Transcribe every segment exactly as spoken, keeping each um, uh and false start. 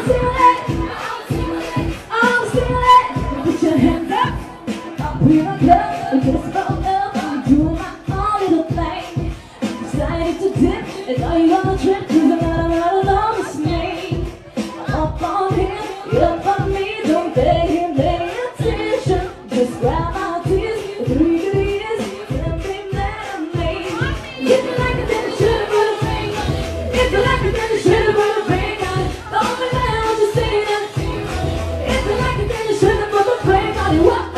And now you wanna trip, cause I'm not, I'm not alone, it's me. Up on him, up on me, don't beg him any attention. Just grab my tears, the three good years, and be mad at me. If you like it, then you should've put a ring on it. If you like it, then you should've put a ring on it. Don't be mad, I'm just saying that. If you like it, then you should've put a ring on it. What?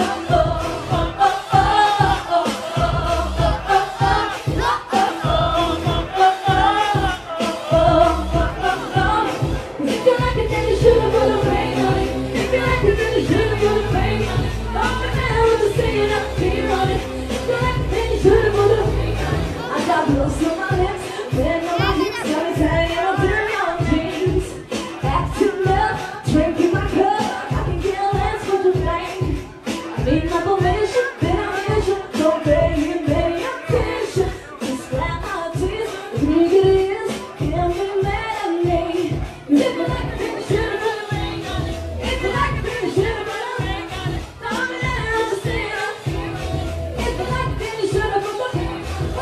Close to my lips, bend on my hips, got me hanging on to your jeans. Acting love, drinking my cup, I can get less for the rain. I need my permission, then I wish you don't pay him any attention. Just grab my tears, three good years, can't be mad at me. If you like it, then you should've put a ring on it. If you like it, then you should've put a ring on it. Don't be mad, I'm just saying. If you like it, then you should've put a ring on it.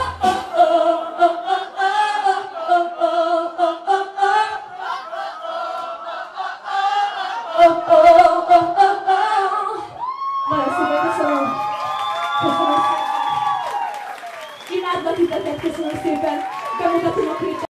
Oh, oh, oh, oh, oh. Köszönöm, köszönöm. Köszönöm szépen. Imádlak titeket, köszönöm szépen. Bemutatom a